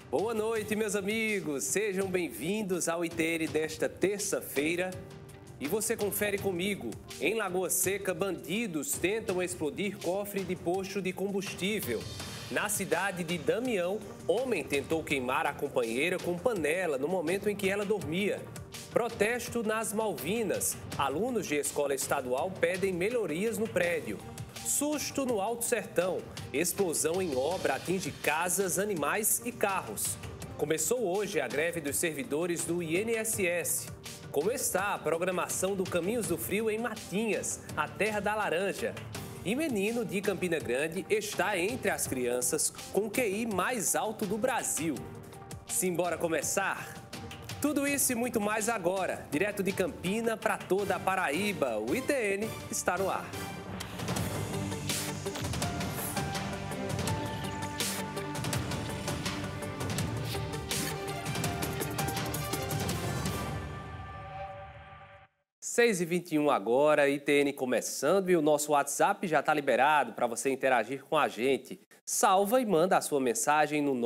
Boa noite, meus amigos. Sejam bem-vindos ao ITN desta terça-feira. E você confere comigo. Em Lagoa Seca, bandidos tentam explodir cofre de posto de combustível. Na cidade de Damião, homem tentou queimar a companheira com panela no momento em que ela dormia. Protesto nas Malvinas. Alunos de escola estadual pedem melhorias no prédio. Susto no Alto Sertão. Explosão em obra atinge casas, animais e carros. Começou hoje a greve dos servidores do INSS. Como está a programação do Caminhos do Frio em Matinhas, a terra da laranja? E menino de Campina Grande está entre as crianças com o QI mais alto do Brasil. Simbora começar? Tudo isso e muito mais agora, direto de Campina para toda a Paraíba. O ITN está no ar. Seis e 21 agora, ITN começando e o nosso WhatsApp já está liberado para você interagir com a gente. Salva e manda a sua mensagem no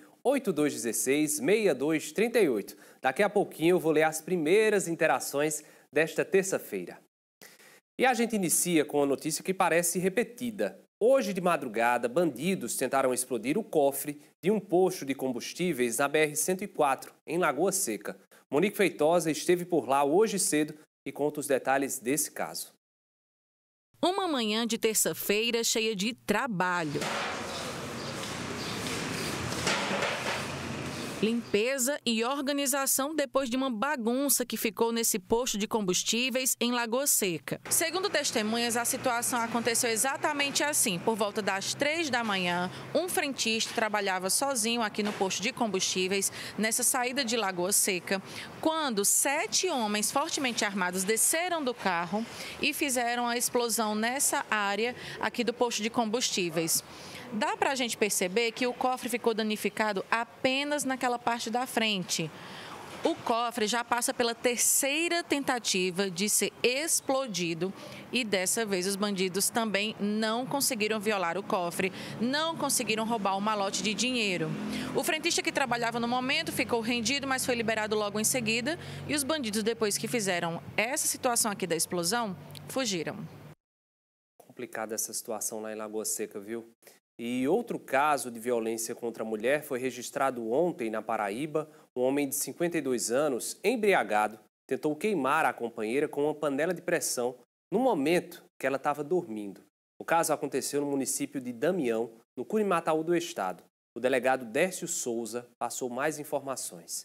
98216-6238. Daqui a pouquinho eu vou ler as primeiras interações desta terça-feira. E a gente inicia com uma notícia que parece repetida. Hoje de madrugada, bandidos tentaram explodir o cofre de um posto de combustíveis na BR-104, em Lagoa Seca. Monique Feitosa esteve por lá hoje cedo e conta os detalhes desse caso. Uma manhã de terça-feira cheia de trabalho. Limpeza e organização depois de uma bagunça que ficou nesse posto de combustíveis em Lagoa Seca. Segundo testemunhas, a situação aconteceu exatamente assim. Por volta das 3 da manhã, um frentista trabalhava sozinho aqui no posto de combustíveis, nessa saída de Lagoa Seca, quando 7 homens fortemente armados desceram do carro e fizeram a explosão nessa área aqui do posto de combustíveis. Dá para a gente perceber que o cofre ficou danificado apenas naquela parte da frente. O cofre já passa pela terceira tentativa de ser explodido e dessa vez os bandidos também não conseguiram violar o cofre, não conseguiram roubar o malote de dinheiro. O frentista que trabalhava no momento ficou rendido, mas foi liberado logo em seguida e os bandidos, depois que fizeram essa situação aqui da explosão, fugiram. Complicada essa situação lá em Lagoa Seca, viu? E outro caso de violência contra a mulher foi registrado ontem na Paraíba. Um homem de 52 anos, embriagado, tentou queimar a companheira com uma panela de pressão no momento que ela estava dormindo. O caso aconteceu no município de Damião, no Curimataú do estado. O delegado Dércio Souza passou mais informações.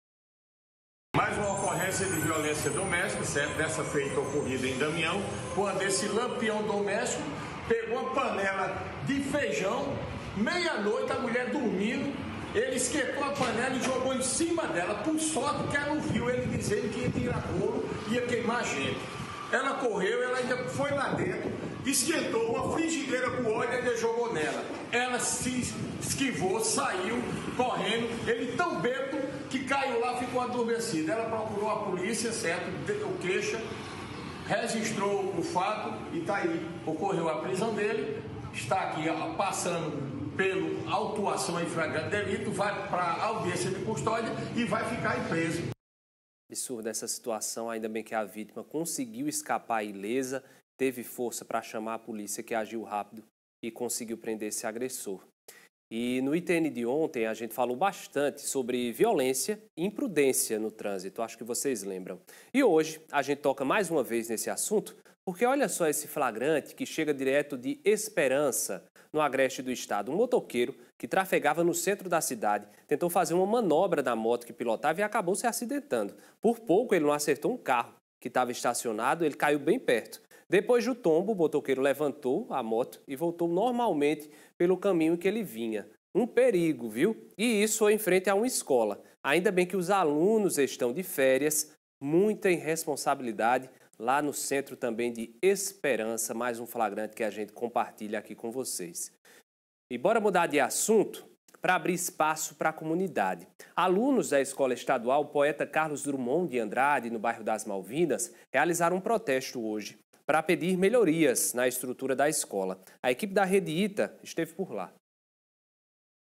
Mais uma ocorrência de violência doméstica, certo? Dessa feita ocorrida em Damião, quando esse lampião doméstico pegou uma panela de feijão, meia-noite, a mulher dormindo, ele esquentou a panela e jogou em cima dela, por sorte que ela não viu ele dizendo que ia tirar couro, ia queimar a gente. Ela correu, ela ainda foi lá dentro, esquentou uma frigideira com óleo e ainda jogou nela. Ela se esquivou, saiu correndo, ele tão bêbado que caiu lá, ficou adormecido. Ela procurou a polícia, certo, deu queixa, registrou o fato e está aí. Ocorreu a prisão dele, está aqui passando pela autuação em flagrante delito, vai para a audiência de custódia e vai ficar preso. Absurda essa situação, ainda bem que a vítima conseguiu escapar ilesa, teve força para chamar a polícia que agiu rápido e conseguiu prender esse agressor. E no ITN de ontem a gente falou bastante sobre violência e imprudência no trânsito, acho que vocês lembram. E hoje a gente toca mais uma vez nesse assunto, porque olha só esse flagrante que chega direto de Esperança, no agreste do estado. Um motoqueiro que trafegava no centro da cidade tentou fazer uma manobra da moto que pilotava e acabou se acidentando. Por pouco ele não acertou um carro que estava estacionado, ele caiu bem perto. Depois do tombo, o motoqueiro levantou a moto e voltou normalmente pelo caminho que ele vinha. Um perigo, viu? E isso foi em frente a uma escola. Ainda bem que os alunos estão de férias, muita irresponsabilidade lá no centro também de Esperança, mais um flagrante que a gente compartilha aqui com vocês. E bora mudar de assunto para abrir espaço para a comunidade. Alunos da Escola Estadual Poeta Carlos Drummond de Andrade, no bairro das Malvinas, realizaram um protesto hoje para pedir melhorias na estrutura da escola. A equipe da Rede ITA esteve por lá.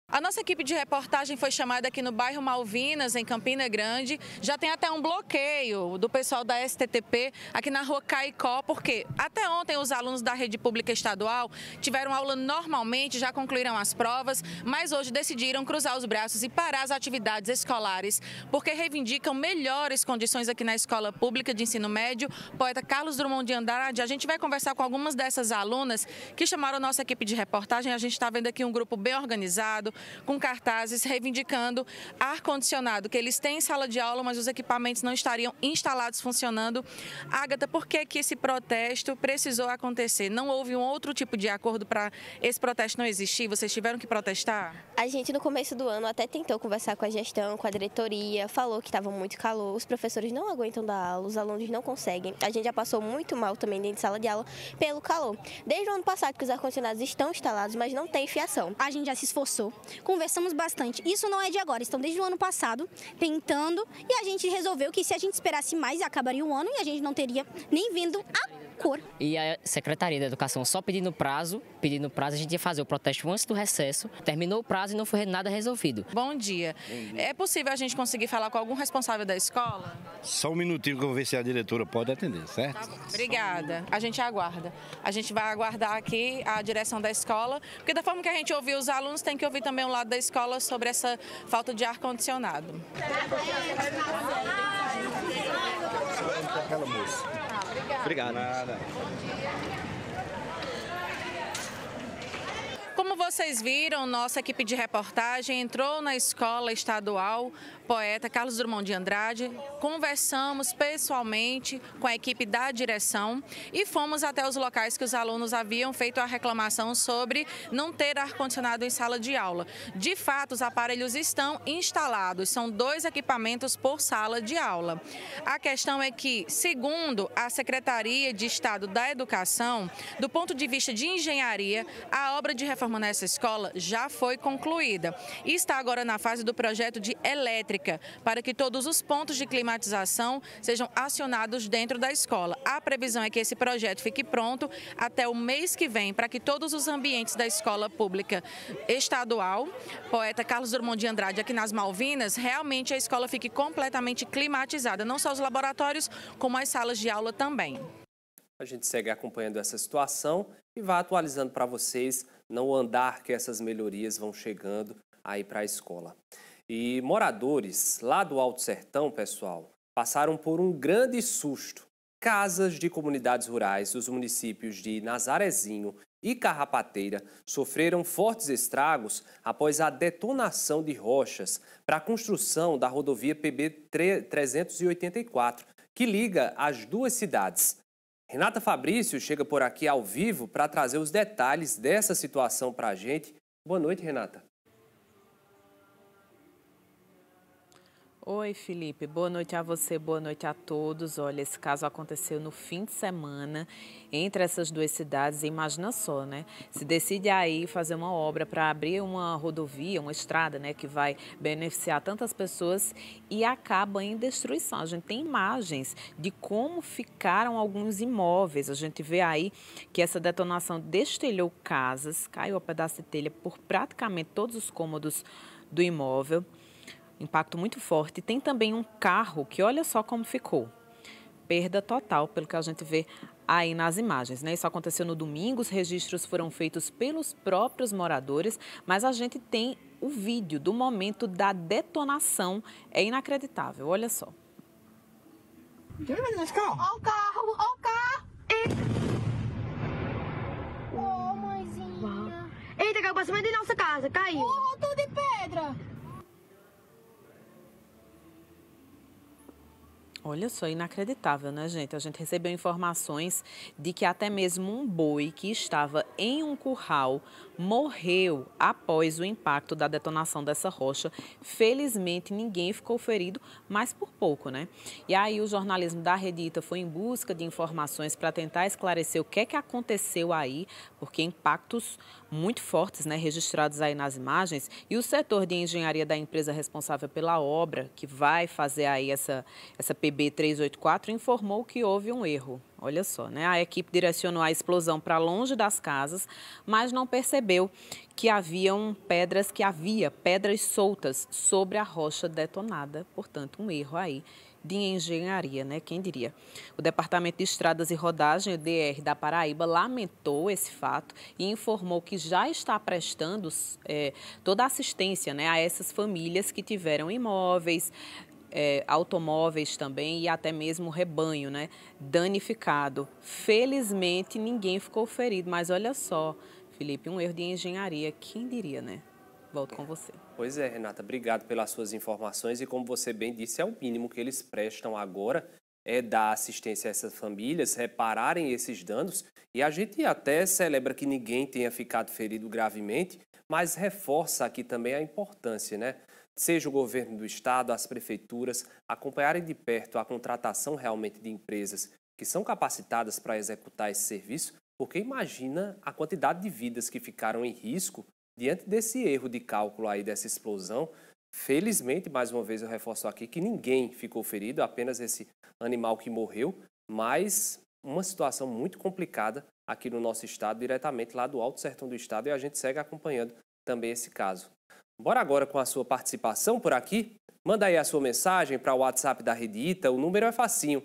A nossa equipe de reportagem foi chamada aqui no bairro Malvinas, em Campina Grande. Já tem até um bloqueio do pessoal da STTP aqui na rua Caicó, porque até ontem os alunos da rede pública estadual tiveram aula normalmente, já concluíram as provas, mas hoje decidiram cruzar os braços e parar as atividades escolares, porque reivindicam melhores condições aqui na escola pública de ensino médio. Poeta Carlos Drummond de Andrade, a gente vai conversar com algumas dessas alunas que chamaram a nossa equipe de reportagem. A gente está vendo aqui um grupo bem organizado, com cartazes reivindicando ar-condicionado, que eles têm em sala de aula, mas os equipamentos não estariam instalados funcionando. Agatha, por que esse protesto precisou acontecer? Não houve um outro tipo de acordo para esse protesto não existir? Vocês tiveram que protestar? A gente, no começo do ano, até tentou conversar com a gestão, com a diretoria, falou que estava muito calor, os professores não aguentam dar aula, os alunos não conseguem. A gente já passou muito mal também dentro de sala de aula pelo calor. Desde o ano passado que os ar-condicionados estão instalados, mas não tem fiação. A gente já se esforçou, conversamos bastante. Isso não é de agora, estão desde o ano passado tentando e a gente resolveu que se a gente esperasse mais, acabaria o ano e a gente não teria nem vindo a cor. E a Secretaria da Educação só pedindo prazo, a gente ia fazer o protesto antes do recesso, terminou o prazo e não foi nada resolvido. Bom dia. É possível a gente conseguir falar com algum responsável da escola? Só um minutinho que eu vou ver se a diretora pode atender, certo? Tá bom. Obrigada. A gente aguarda. A gente vai aguardar aqui a direção da escola, porque da forma que a gente ouviu os alunos, tem que ouvir também o lado da escola sobre essa falta de ar-condicionado. Aquela moça. Obrigado. Nada. Como vocês viram, nossa equipe de reportagem entrou na escola estadual Poeta Carlos Drummond de Andrade, conversamos pessoalmente com a equipe da direção e fomos até os locais que os alunos haviam feito a reclamação sobre não ter ar-condicionado em sala de aula. De fato, os aparelhos estão instalados, são 2 equipamentos por sala de aula. A questão é que, segundo a Secretaria de Estado da Educação, do ponto de vista de engenharia, a obra de reforma nessa escola já foi concluída e está agora na fase do projeto de elétrica, para que todos os pontos de climatização sejam acionados dentro da escola. A previsão é que esse projeto fique pronto até o mês que vem, para que todos os ambientes da escola pública estadual, Poeta Carlos Drummond de Andrade, aqui nas Malvinas, realmente a escola fique completamente climatizada, não só os laboratórios, como as salas de aula também. A gente segue acompanhando essa situação e vai atualizando para vocês no andar que essas melhorias vão chegando aí para a escola. E moradores lá do Alto Sertão, pessoal, passaram por um grande susto. Casas de comunidades rurais dos municípios de Nazarezinho e Carrapateira sofreram fortes estragos após a detonação de rochas para a construção da rodovia PB-384, que liga as duas cidades. Renata Fabrício chega por aqui ao vivo para trazer os detalhes dessa situação para a gente. Boa noite, Renata. Oi, Felipe. Boa noite a você, boa noite a todos. Olha, esse caso aconteceu no fim de semana entre essas duas cidades. Imagina só, né? Se decide aí fazer uma obra para abrir uma rodovia, uma estrada, né, que vai beneficiar tantas pessoas e acaba em destruição. A gente tem imagens de como ficaram alguns imóveis. A gente vê aí que essa detonação destelhou casas, caiu a pedaço de telha por praticamente todos os cômodos do imóvel. Impacto muito forte. Tem também um carro que olha só como ficou. Perda total, pelo que a gente vê aí nas imagens, né? Isso aconteceu no domingo, os registros foram feitos pelos próprios moradores, mas a gente tem o vídeo do momento da detonação. É inacreditável, olha só. Olha o carro, olha o carro. Ô, mãezinha. Eita, caiu pra cima de nossa casa, caiu. Ô, tudo de pedra. Olha só, inacreditável, né, gente? A gente recebeu informações de que até mesmo um boi que estava em um curral morreu após o impacto da detonação dessa rocha. Felizmente, ninguém ficou ferido, mas por pouco, né? E aí o jornalismo da Redita foi em busca de informações para tentar esclarecer o que é que aconteceu aí, porque impactos muito fortes, né, registrados aí nas imagens. E o setor de engenharia da empresa responsável pela obra, que vai fazer aí essa PB PB 384 informou que houve um erro. Olha só, né? A equipe direcionou a explosão para longe das casas, mas não percebeu que havia pedras soltas sobre a rocha detonada. Portanto, um erro aí de engenharia, né? Quem diria? O Departamento de Estradas e Rodagem, o DR da Paraíba, lamentou esse fato e informou que já está prestando toda a assistência, né, a essas famílias que tiveram imóveis, automóveis também e até mesmo rebanho, né, danificado. Felizmente, ninguém ficou ferido, mas olha só, Felipe, um erro de engenharia, quem diria, né? Volto com você. Pois é, Renata, obrigado pelas suas informações e como você bem disse, é o mínimo que eles prestam agora, é dar assistência a essas famílias, repararem esses danos e a gente até celebra que ninguém tenha ficado ferido gravemente, mas reforça aqui também a importância, né? Seja o governo do estado, as prefeituras, acompanharem de perto a contratação realmente de empresas que são capacitadas para executar esse serviço, porque imagina a quantidade de vidas que ficaram em risco diante desse erro de cálculo aí dessa explosão. Felizmente, mais uma vez eu reforço aqui que ninguém ficou ferido, apenas esse animal que morreu, mas uma situação muito complicada aqui no nosso estado, diretamente lá do Alto Sertão do estado, e a gente segue acompanhando também esse caso. Bora agora com a sua participação por aqui. Manda aí a sua mensagem para o WhatsApp da Rede Ita, o número é facinho,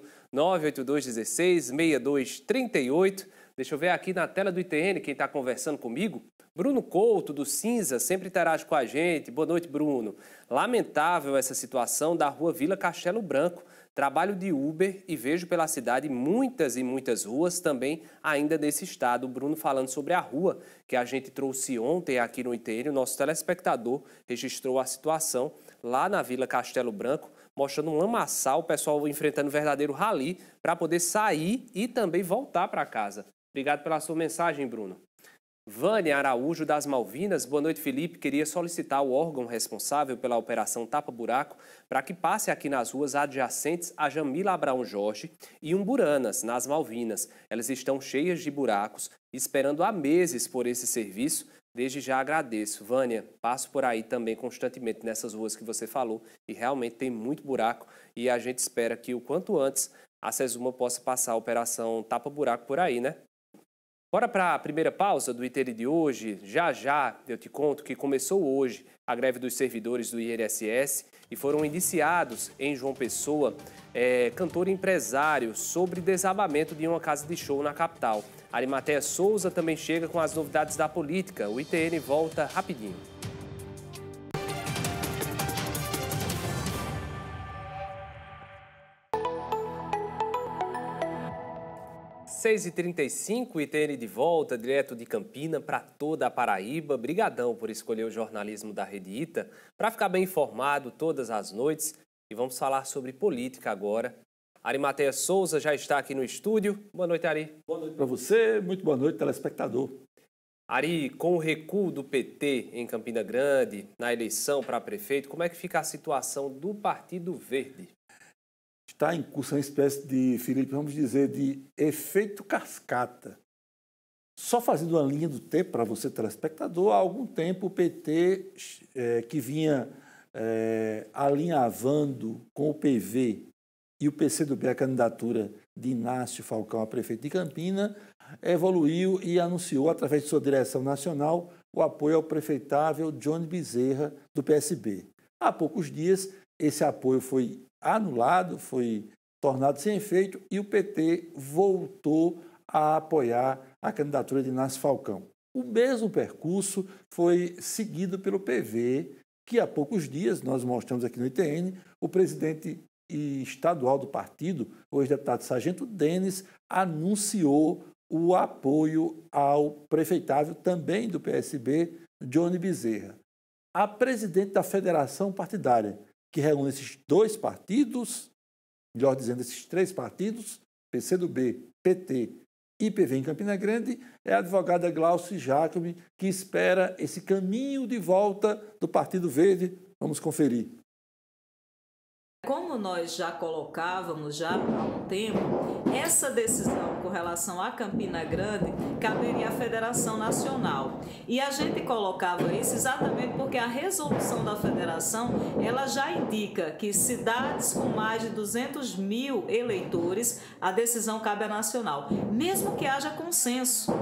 98216-6238. Deixa eu ver aqui na tela do ITN quem está conversando comigo. Bruno Couto, do Cinza, sempre interage com a gente. Boa noite, Bruno. Lamentável essa situação da rua Vila Castelo Branco. Trabalho de Uber e vejo pela cidade muitas e muitas ruas também ainda nesse estado. O Bruno falando sobre a rua que a gente trouxe ontem aqui no ITN. O nosso telespectador registrou a situação lá na Vila Castelo Branco, mostrando um lamaçal, o pessoal enfrentando um verdadeiro rally para poder sair e também voltar para casa. Obrigado pela sua mensagem, Bruno. Vânia Araújo, das Malvinas. Boa noite, Felipe. Queria solicitar o órgão responsável pela operação Tapa Buraco para que passe aqui nas ruas adjacentes a Jamila Abraão Jorge e Umburanas, nas Malvinas. Elas estão cheias de buracos, esperando há meses por esse serviço. Desde já agradeço. Vânia, passo por aí também constantemente nessas ruas que você falou e realmente tem muito buraco e a gente espera que o quanto antes a Sesuma possa passar a operação Tapa Buraco por aí, né? Bora para a primeira pausa do ITN de hoje. Já eu te conto que começou hoje a greve dos servidores do INSS e foram indiciados em João Pessoa, cantor e empresário, sobre desabamento de uma casa de show na capital. Arimateia Souza também chega com as novidades da política. O ITN volta rapidinho. 6h35, ITN de volta, direto de Campina para toda a Paraíba. Brigadão por escolher o jornalismo da Rede Ita para ficar bem informado todas as noites. E vamos falar sobre política agora. Arimateia Souza já está aqui no estúdio. Boa noite, Ari. Boa noite para você, muito boa noite, telespectador. Ari, com o recuo do PT em Campina Grande, na eleição para prefeito, como é que fica a situação do Partido Verde? Está em curso uma espécie de, Felipe, vamos dizer, de efeito cascata. Só fazendo uma linha do tempo para você, telespectador, há algum tempo o PT, que vinha alinhavando com o PV e o PCdoB a candidatura de Inácio Falcão a prefeito de Campina, evoluiu e anunciou, através de sua direção nacional, o apoio ao prefeitável Johnny Bezerra, do PSB. Há poucos dias, esse apoio foi anulado, foi tornado sem efeito e o PT voltou a apoiar a candidatura de Inácio Falcão. O mesmo percurso foi seguido pelo PV, que há poucos dias, nós mostramos aqui no ITN, o presidente estadual do partido, o ex-deputado Sargento Denis, anunciou o apoio ao prefeitável também do PSB, Johnny Bezerra. A presidente da federação partidária, que reúne esses dois partidos, melhor dizendo, esses três partidos, PCdoB, PT e PV em Campina Grande, é a advogada Glauci Jacobi, que espera esse caminho de volta do Partido Verde. Vamos conferir. Como nós já colocávamos já há um tempo, essa decisão com relação a Campina Grande caberia à Federação Nacional. E a gente colocava isso exatamente porque a resolução da Federação, ela já indica que cidades com mais de 200 mil eleitores, a decisão cabe à Nacional. Mesmo que haja consenso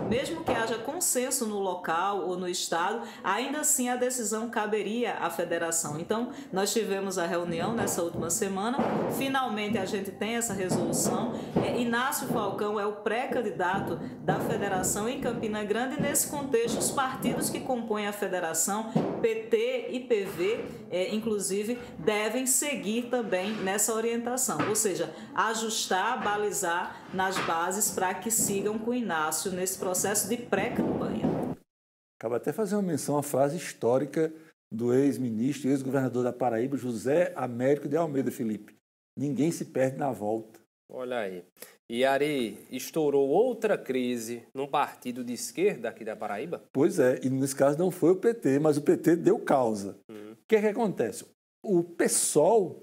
no local ou no estado, ainda assim a decisão caberia à Federação. Então, nós tivemos a reunião nessa última semana, finalmente a gente tem essa resolução. Inácio Falcão é o pré-candidato da federação em Campina Grande e nesse contexto os partidos que compõem a federação, PT e PV, inclusive, devem seguir também nessa orientação, ou seja, ajustar, balizar nas bases para que sigam com o Inácio nesse processo de pré-campanha. Acaba até fazer uma menção à frase histórica do ex-ministro e ex-governador da Paraíba, José Américo de Almeida Felipe. Ninguém se perde na volta. Olha aí. E Ari, estourou outra crise num partido de esquerda aqui da Paraíba? Pois é, e nesse caso não foi o PT, mas o PT deu causa. O que é que acontece? O PSOL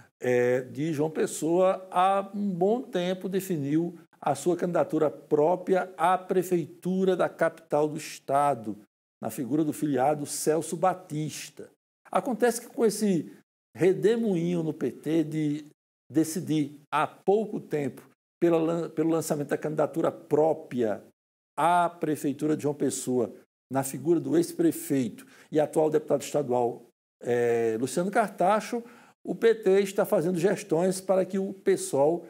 de João Pessoa há um bom tempo definiu a sua candidatura própria à prefeitura da capital do estado, na figura do filiado Celso Batista. Acontece que com esse redemoinho no PT de decidir há pouco tempo pelo lançamento da candidatura própria à prefeitura de João Pessoa, na figura do ex-prefeito e atual deputado estadual Luciano Cartacho, o PT está fazendo gestões para que o PSOL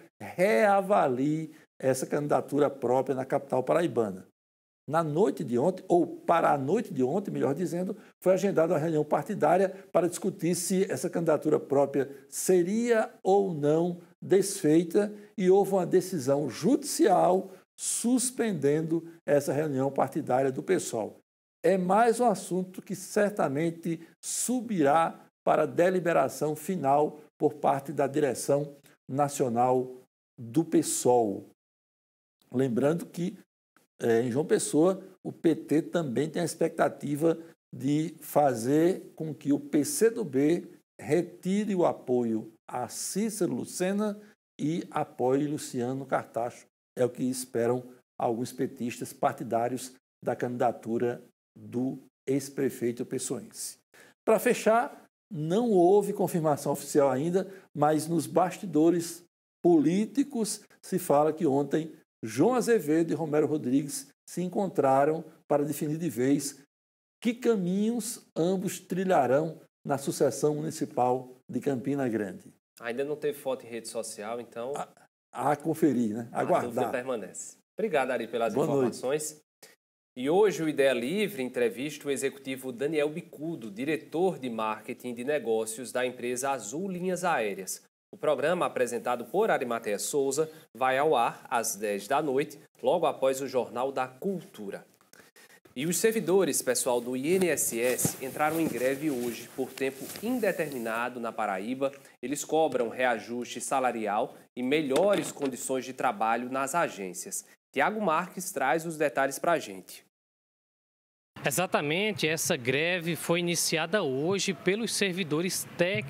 reavalie essa candidatura própria na capital paraibana. Na noite de ontem, ou para a noite de ontem, melhor dizendo, foi agendada uma reunião partidária para discutir se essa candidatura própria seria ou não desfeita e houve uma decisão judicial suspendendo essa reunião partidária do PSOL. É mais um assunto que certamente subirá para deliberação final por parte da direção nacional do PSOL. Lembrando que em João Pessoa, o PT também tem a expectativa de fazer com que o PCdoB retire o apoio a Cícero Lucena e apoie Luciano Cartacho. É o que esperam alguns petistas partidários da candidatura do ex-prefeito pessoense. Para fechar, não houve confirmação oficial ainda, mas nos bastidores políticos se fala que ontem João Azevedo e Romero Rodrigues se encontraram para definir de vez que caminhos ambos trilharão na sucessão municipal de Campina Grande. Ainda não teve foto em rede social, então... A conferir, né? Aguardar. A dúvida permanece. Obrigado, Ari, pelas informações. E hoje o Ideia Livre entrevista o executivo Daniel Bicudo, diretor de marketing de negócios da empresa Azul Linhas Aéreas. O programa, apresentado por Arimateia Souza, vai ao ar às 10 da noite, logo após o Jornal da Cultura. E os servidores, pessoal do INSS, entraram em greve hoje por tempo indeterminado na Paraíba. Eles cobram reajuste salarial e melhores condições de trabalho nas agências. Tiago Marques traz os detalhes para a gente. Exatamente, essa greve foi iniciada hoje pelos servidores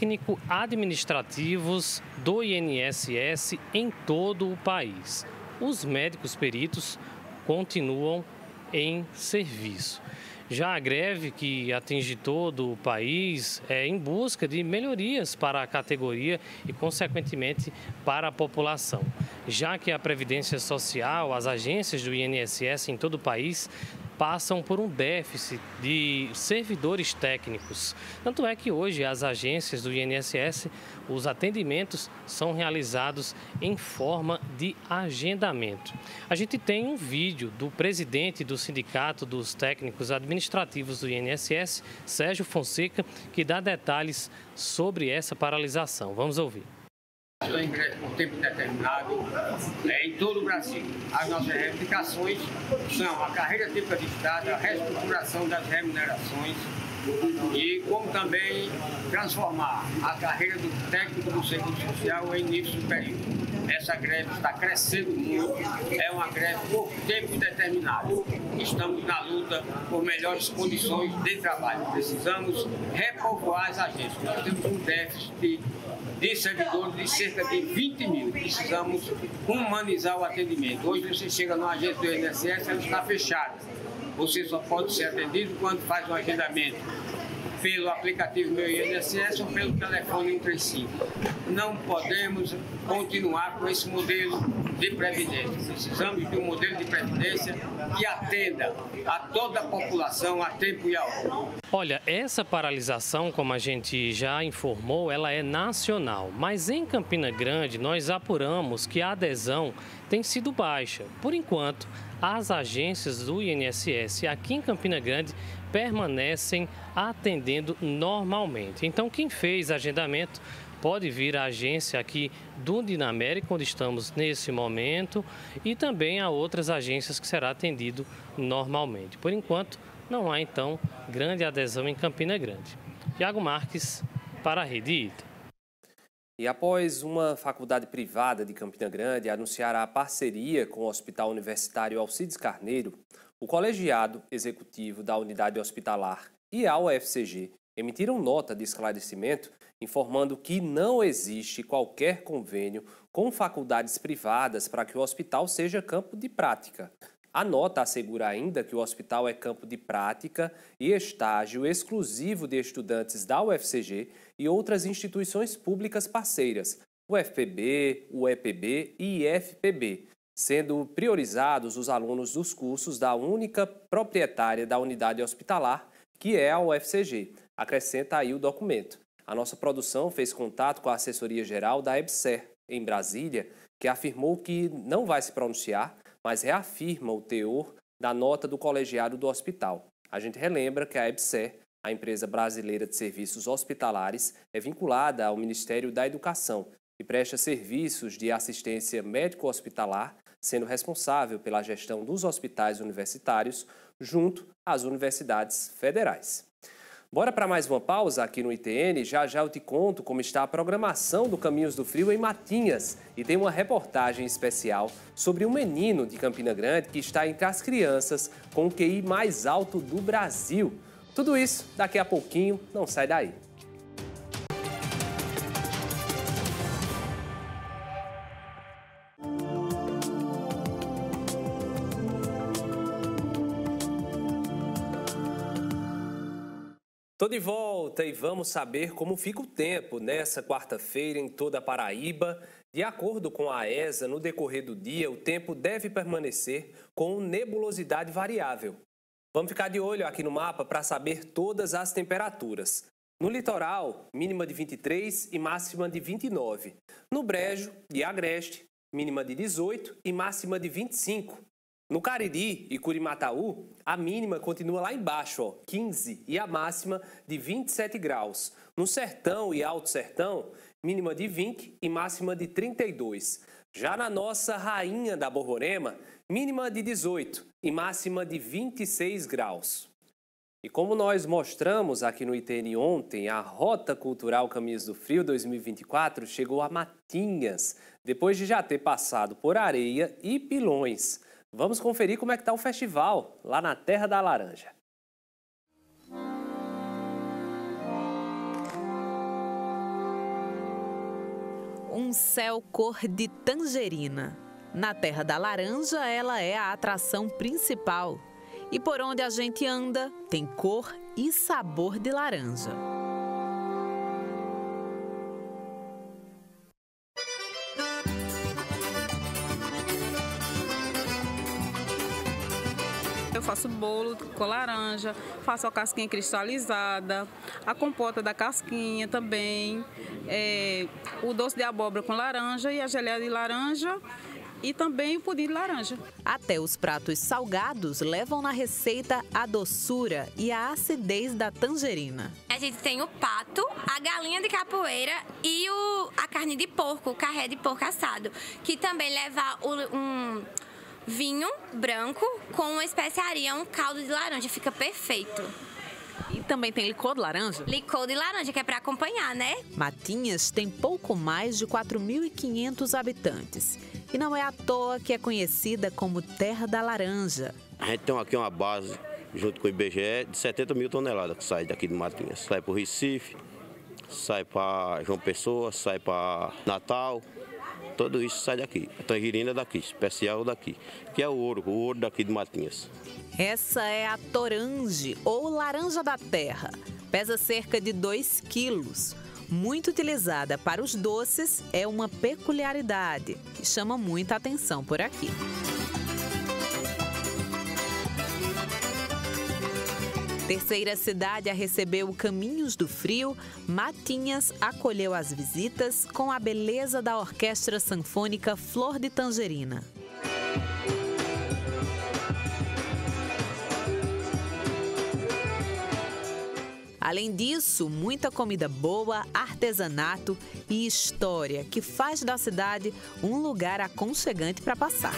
técnico-administrativos do INSS em todo o país. Os médicos peritos continuam em serviço. Já a greve, que atinge todo o país, é em busca de melhorias para a categoria e, consequentemente, para a população. Já que a Previdência Social, as agências do INSS em todo o país, passam por um déficit de servidores técnicos. Tanto é que hoje as agências do INSS, os atendimentos são realizados em forma de agendamento. A gente tem um vídeo do presidente do Sindicato dos Técnicos Administrativos do INSS, Sérgio Fonseca, que dá detalhes sobre essa paralisação. Vamos ouvir. Estou em greve por tempo determinado em todo o Brasil. As nossas reivindicações são a carreira típica de Estado, a reestruturação das remunerações e como também transformar a carreira do técnico do serviço social em nível superior. essa greve está crescendo muito, é uma greve por tempo indeterminado. Estamos na luta por melhores condições de trabalho. Precisamos repovoar as agências. Nós temos um déficit de servidores de cerca de 20 mil. Precisamos humanizar o atendimento. Hoje você chega numa agência do INSS, ela está fechada. Você só pode ser atendido quando faz um agendamento pelo aplicativo Meu INSS ou pelo telefone 135. Não podemos continuar com esse modelo de previdência. Precisamos de um modelo de previdência que atenda a toda a população a tempo e a hora. Olha, essa paralisação, como a gente já informou, ela é nacional. Mas em Campina Grande, nós apuramos que a adesão tem sido baixa. Por enquanto, as agências do INSS aqui em Campina Grande permanecem atendendo normalmente. Então, quem fez agendamento pode vir à agência aqui do Dinamérica, onde estamos nesse momento, e também a outras agências que será atendido normalmente. Por enquanto, não há, então, grande adesão em Campina Grande. Iago Marques, para a Rede ITA. E após uma faculdade privada de Campina Grande anunciar a parceria com o Hospital Universitário Alcides Carneiro, o colegiado executivo da unidade hospitalar e a UFCG emitiram nota de esclarecimento informando que não existe qualquer convênio com faculdades privadas para que o hospital seja campo de prática. A nota assegura ainda que o hospital é campo de prática e estágio exclusivo de estudantes da UFCG e outras instituições públicas parceiras, o UFPB, o EPB e IFPB, sendo priorizados os alunos dos cursos da única proprietária da unidade hospitalar, que é a UFCG. Acrescenta aí o documento. A nossa produção fez contato com a assessoria-geral da EBSER, em Brasília, que afirmou que não vai se pronunciar, mas reafirma o teor da nota do colegiado do hospital. A gente relembra que a EBSER, a empresa brasileira de serviços hospitalares, é vinculada ao Ministério da Educação e presta serviços de assistência médico-hospitalar, sendo responsável pela gestão dos hospitais universitários junto às universidades federais. Bora para mais uma pausa aqui no ITN. Já já eu te conto como está a programação do Caminhos do Frio em Matinhas. E tem uma reportagem especial sobre um menino de Campina Grande que está entre as crianças com o QI mais alto do Brasil. Tudo isso daqui a pouquinho, não sai daí. Estou de volta e vamos saber como fica o tempo nessa quarta-feira em toda a Paraíba. De acordo com a AESA, no decorrer do dia, o tempo deve permanecer com nebulosidade variável. Vamos ficar de olho aqui no mapa para saber todas as temperaturas. No litoral, mínima de 23 e máxima de 29. No Brejo e Agreste, mínima de 18 e máxima de 25. No Cariri e Curimataú, a mínima continua lá embaixo, 15, e a máxima de 27 graus. No Sertão e Alto Sertão, mínima de 20 e máxima de 32. Já na nossa Rainha da Borborema, mínima de 18 e máxima de 26 graus. E como nós mostramos aqui no ITN ontem, a Rota Cultural Caminhos do Frio 2024 chegou a Matinhas, depois de já ter passado por Areia e Pilões. Vamos conferir como é que está o festival lá na Terra da Laranja. Um céu cor de tangerina. Na Terra da Laranja, ela é a atração principal. E por onde a gente anda, tem cor e sabor de laranja. Eu faço bolo com laranja, faço a casquinha cristalizada, a compota da casquinha também, o doce de abóbora com laranja e a geleia de laranja e também o pudim de laranja. Até os pratos salgados levam na receita a doçura e a acidez da tangerina. A gente tem o pato, a galinha de capoeira e a carne de porco, o carré de porco assado, que também leva um vinho branco com uma especiaria, um caldo de laranja, fica perfeito. E também tem licor de laranja? Licor de laranja, que é para acompanhar, né? Matinhas tem pouco mais de 4.500 habitantes. E não é à toa que é conhecida como Terra da Laranja. A gente tem aqui uma base, junto com o IBGE, de 70 mil toneladas que sai daqui de Matinhas. Sai para o Recife, sai para João Pessoa, sai para Natal. Tudo isso sai daqui. A tangerina é daqui, especial daqui, que é o ouro daqui de Matinhas. Essa é a torange, ou laranja da terra. Pesa cerca de 2 quilos. Muito utilizada para os doces, é uma peculiaridade que chama muita atenção por aqui. Terceira cidade a receber o Caminhos do Frio, Matinhas acolheu as visitas com a beleza da Orquestra Sanfônica Flor de Tangerina. Além disso, muita comida boa, artesanato e história, que faz da cidade um lugar aconchegante para passar.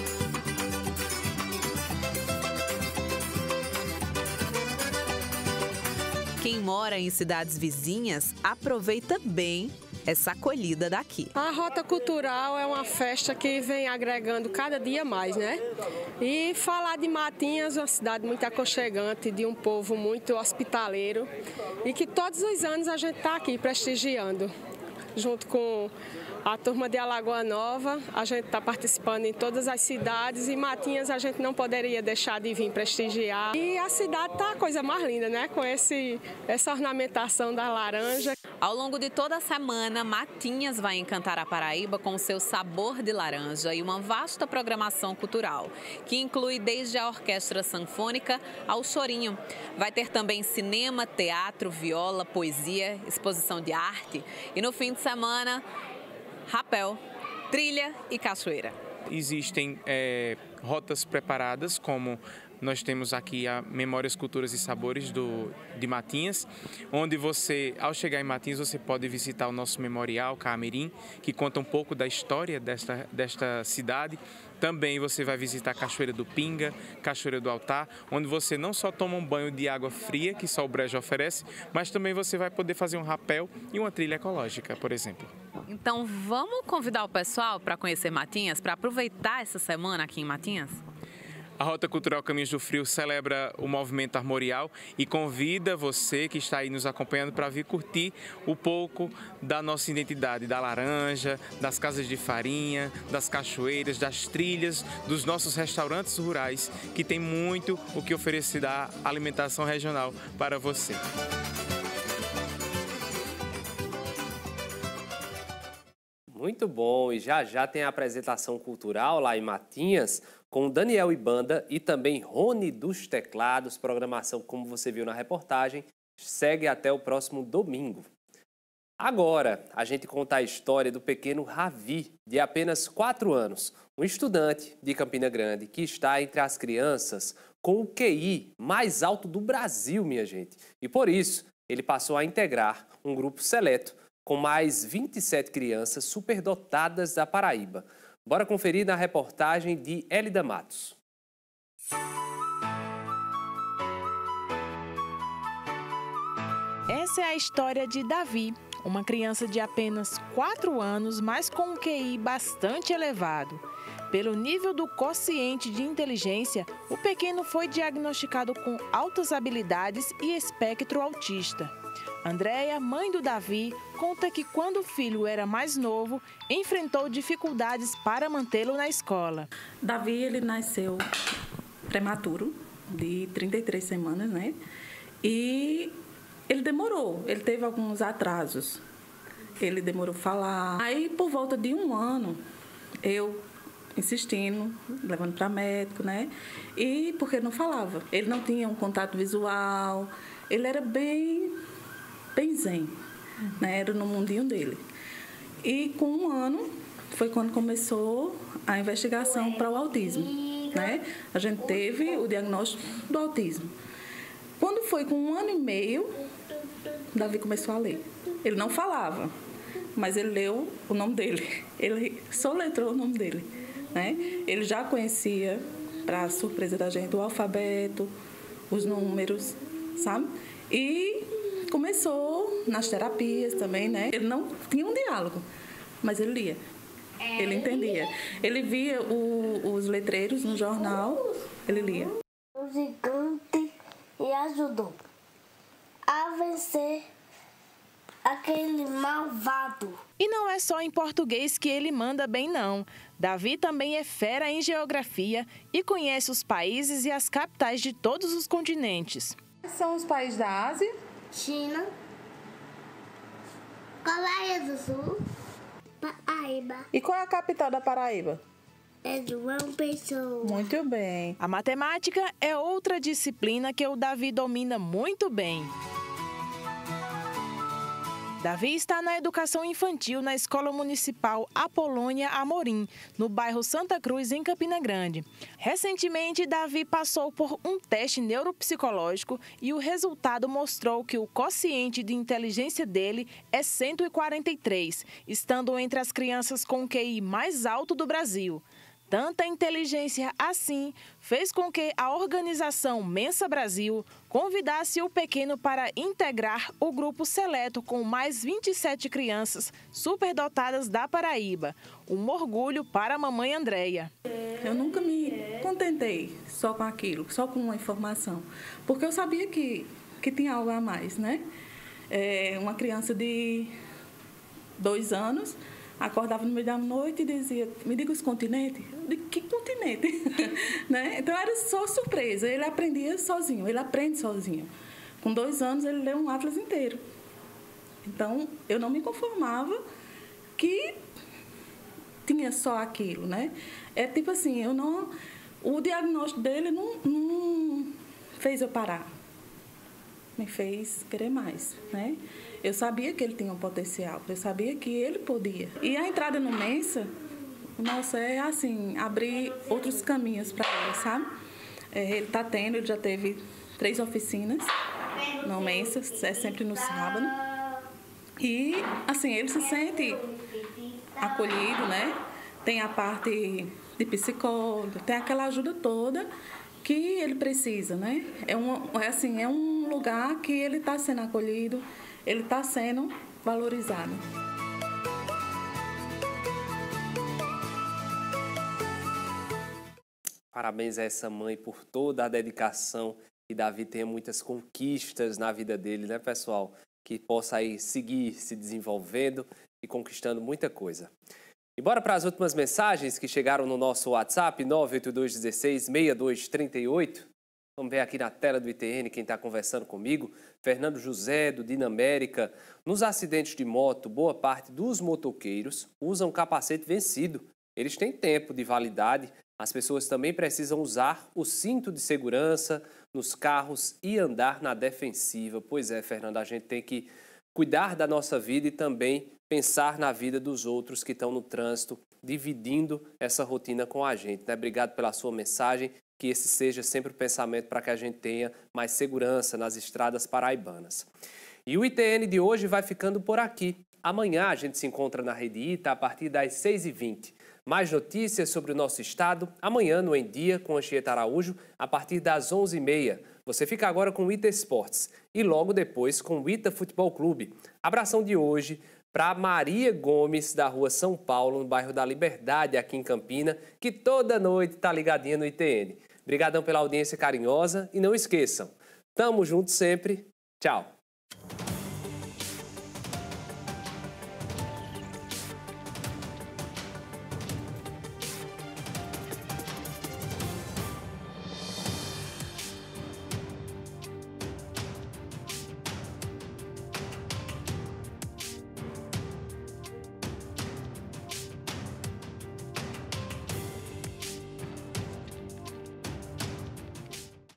Quem mora em cidades vizinhas aproveita bem essa acolhida daqui. A Rota Cultural é uma festa que vem agregando cada dia mais, né? E falar de Matinhas, uma cidade muito aconchegante, de um povo muito hospitaleiro e que todos os anos a gente está aqui prestigiando. Junto com a turma de Alagoa Nova, a gente está participando em todas as cidades e Matinhas a gente não poderia deixar de vir prestigiar. E a cidade está a coisa mais linda, né? Com essa ornamentação da laranja. Ao longo de toda a semana, Matinhas vai encantar a Paraíba com o seu sabor de laranja e uma vasta programação cultural, que inclui desde a orquestra sanfônica ao chorinho. Vai ter também cinema, teatro, viola, poesia, exposição de arte e no fim de semana, rapel, trilha e cachoeira. Existem rotas preparadas, como nós temos aqui a Memórias, Culturas e Sabores de Matinhas, onde você, ao chegar em Matinhas, você pode visitar o nosso memorial, Caamirim, que conta um pouco da história desta cidade. Também você vai visitar a Cachoeira do Pinga, Cachoeira do Altar, onde você não só toma um banho de água fria, que só o brejo oferece, mas também você vai poder fazer um rapel e uma trilha ecológica, por exemplo. Então vamos convidar o pessoal para conhecer Matinhas, para aproveitar essa semana aqui em Matinhas? A Rota Cultural Caminhos do Frio celebra o movimento armorial e convida você que está aí nos acompanhando para vir curtir um pouco da nossa identidade, da laranja, das casas de farinha, das cachoeiras, das trilhas, dos nossos restaurantes rurais, que tem muito o que oferecer da alimentação regional para você. Muito bom, e já tem a apresentação cultural lá em Matinhas, com Daniel e Banda e também Rony dos Teclados. Programação, como você viu na reportagem, segue até o próximo domingo. Agora, a gente conta a história do pequeno Ravi, de apenas 4 anos, um estudante de Campina Grande que está entre as crianças com o QI mais alto do Brasil, minha gente. E por isso, ele passou a integrar um grupo seleto com mais 27 crianças superdotadas da Paraíba. Bora conferir na reportagem de Elida Matos. Essa é a história de Davi, uma criança de apenas 4 anos, mas com um QI bastante elevado. Pelo nível do quociente de inteligência, o pequeno foi diagnosticado com altas habilidades e espectro autista. Andréia, mãe do Davi, conta que quando o filho era mais novo, enfrentou dificuldades para mantê-lo na escola. Davi, ele nasceu prematuro, de 33 semanas, né? E ele demorou, ele teve alguns atrasos. Ele demorou a falar. Aí, por volta de 1 ano, eu insistindo, levando para médico, né? E porque não falava. Ele não tinha um contato visual, ele era bem zen, né? Era no mundinho dele. E com 1 ano foi quando começou a investigação para o autismo, né? A gente teve o diagnóstico do autismo. Quando foi com 1 ano e meio, Davi começou a ler. Ele não falava, mas ele leu o nome dele. Ele soletrou o nome dele, né? Ele já conhecia, para surpresa da gente, o alfabeto, os números, sabe? E começou nas terapias também, né? Ele não tinha um diálogo, mas ele lia. Ele entendia. Ele via os letreiros no jornal, ele lia. O gigante e ajudou a vencer aquele malvado. E não é só em português que ele manda bem, não. Davi também é fera em geografia e conhece os países e as capitais de todos os continentes. Quais são os países da Ásia? China, Coreia do Sul, Paraíba. E qual é a capital da Paraíba? É João Pessoa. Muito bem. A matemática é outra disciplina que o Davi domina muito bem. Davi está na educação infantil na Escola Municipal Apolônia Amorim, no bairro Santa Cruz, em Campina Grande. Recentemente, Davi passou por um teste neuropsicológico e o resultado mostrou que o quociente de inteligência dele é 143, estando entre as crianças com o QI mais alto do Brasil. Tanta inteligência assim fez com que a organização Mensa Brasil convidasse o pequeno para integrar o grupo seleto com mais 27 crianças superdotadas da Paraíba. Um orgulho para a mamãe Andréia. Eu nunca me contentei só com aquilo, só com uma informação, porque eu sabia que tinha algo a mais, né? Uma criança de 2 anos acordava no meio da noite e dizia, me diga os continentes. Eu digo, que continente? Né? Então era só surpresa, ele aprendia sozinho, ele aprende sozinho. Com 2 anos ele leu um atlas inteiro. Então eu não me conformava que tinha só aquilo, né? É tipo assim, o diagnóstico dele não fez eu parar, me fez querer mais, né? Eu sabia que ele tinha um potencial, eu sabia que ele podia. E a entrada no Mensa, nossa, é assim, abrir outros caminhos para ele, sabe? Ele ele já teve 3 oficinas no Mensa, é sempre no sábado. E, assim, ele se sente acolhido, né? Tem a parte de psicólogo, tem aquela ajuda toda que ele precisa, né? É um lugar que ele está sendo acolhido, ele está sendo valorizado. Parabéns a essa mãe por toda a dedicação, e Davi tenha muitas conquistas na vida dele, né, pessoal? Que possa aí seguir se desenvolvendo e conquistando muita coisa. E bora para as últimas mensagens que chegaram no nosso WhatsApp, 98216-6238. Vamos ver aqui na tela do ITN quem está conversando comigo. Fernando José, do Dinamérica. Nos acidentes de moto, boa parte dos motoqueiros usam capacete vencido. Eles têm tempo de validade. As pessoas também precisam usar o cinto de segurança nos carros e andar na defensiva. Pois é, Fernando, a gente tem que cuidar da nossa vida e também pensar na vida dos outros que estão no trânsito, dividindo essa rotina com a gente, né? Obrigado pela sua mensagem, que esse seja sempre o pensamento para que a gente tenha mais segurança nas estradas paraibanas. E o ITN de hoje vai ficando por aqui. Amanhã a gente se encontra na Rede Ita a partir das 6h20. Mais notícias sobre o nosso estado, amanhã no Em Dia com Anchieta Araújo, a partir das 11h30. Você fica agora com o Ita Esportes e logo depois com o Ita Futebol Clube. Abração de hoje para Maria Gomes, da Rua São Paulo, no bairro da Liberdade, aqui em Campina, que toda noite está ligadinha no ITN. Obrigadão pela audiência carinhosa e não esqueçam, tamo junto sempre. Tchau.